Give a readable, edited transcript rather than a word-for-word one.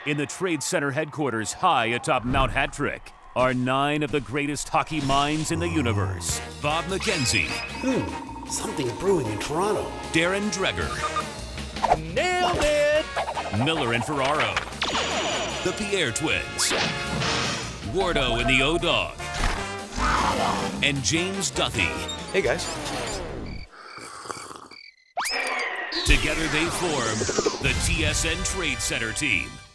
In the Trade Center headquarters high atop Mount Hattrick are 9 of the greatest hockey minds in the universe. Bob McKenzie. Something brewing in Toronto. Darren Dreger. Nailed it! Miller and Ferraro. The Pierre Twins. Wardo and the O-Dog. And James Duthie. Hey, guys. Together they form the TSN TradeCentre team.